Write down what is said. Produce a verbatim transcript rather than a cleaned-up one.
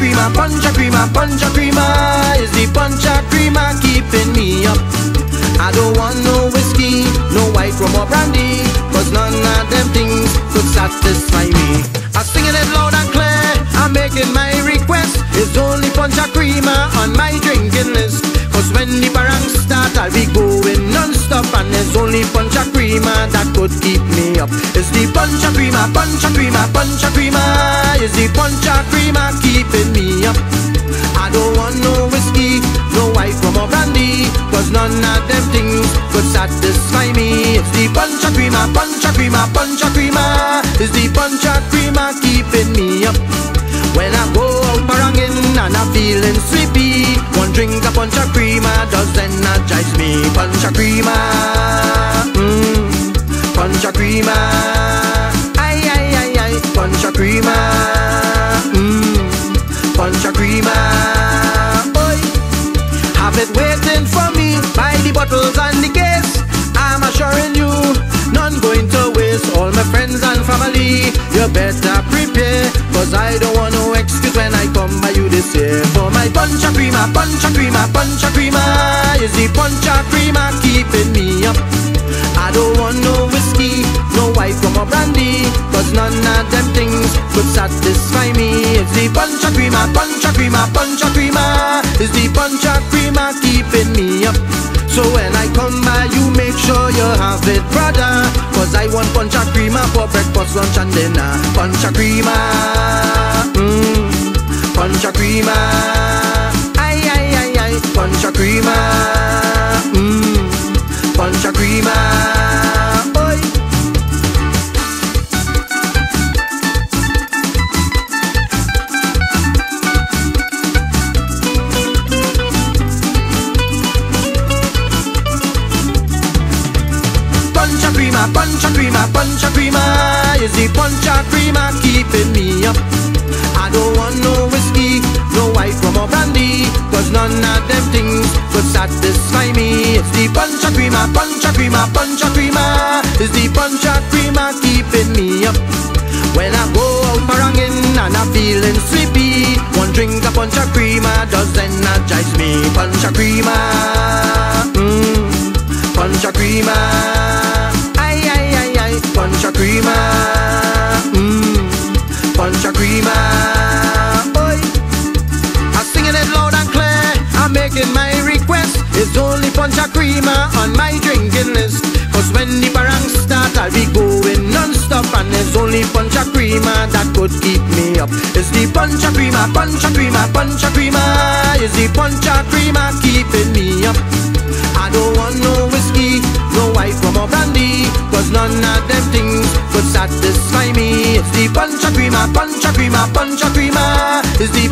creamer, punch a creamer, punch a creamer. Is the punch a creamer keeping me up? I don't want no whiskey, no white rum or brandy, cause none of them things could satisfy me. I'm singing it loud and clear, I'm making my request. It's only punch a creamer on my drinking list. Cause when the parang start, I'll be going non-stop, and there's only punch a creamer that could keep me up. It's the punch a creamer, punch a creamer, punch a creamer. It's the punch a creamer keeping me up. I don't want no whiskey, no white rum or brandy, cause none of them things could satisfy me. It's the punch a creamer, punch a creamer, punch a creamer. It's the punch a creamer keeping me up. When I go out barangin and I'm feeling sleepy, one drink of punch a creamer does energize me. Punch a creamer, mmm, punch a creamer. Ay, ay, ay, ay, punch a creamer, mmm, punch a creamer. Boy, have it waiting for me by the bottles and the case. I'm assuring you, none going to waste. All my friends and family, you better prepare, cause I don't want no excuse when I come by you this year. For my punch a creamer, punch a creamer, punch a creamer. Is the punch a creamer keeping me up? I don't want no whiskey, no white rum or brandy, cause none of them things could satisfy me. It's the punch a creamer, punch a creamer, punch a creamer. Is the punch a creamer keeping me up? So when I come by, you make sure you have it, brother, cause I want punch a creamer for breakfast, lunch and dinner. Punch a creamer, mmm, punch a creamer. Ay, ay, ay, ay, punch a creamer, mmm, punch a creamer. Boy, punch a creamer, punch a creamer, punch a creamer. Is the punch a creamer keeping me up? I don't want no whiskey, no white rum or brandy, cause none of them things could satisfy me. It's the punch a creamer, punch a creamer, punch a creamer. Is the punch a creamer keeping me up? When I go out barangin and I'm feeling sleepy, one drink of punch a creamer does energize me. Punch a creamer, mmm, punch a creamer. Ay, ay, ay, ay, punch a creamer, mmm, punch a creamer. Boy, I'm singing it loud and clear, I'm making my request. It's only punch a creamer on my drinking list. Cause when the parang start, I'll be going non-stop, and there's only punch a creamer that could keep me up. It's the punch a creamer, punch a creamer, punch a creamer. It's the punch a creamer keeping me up. I don't want no whiskey, no white rum or brandy, cause none of them things could satisfy me. It's the punch a creamer, punch a creamer, punch a creamer. It's the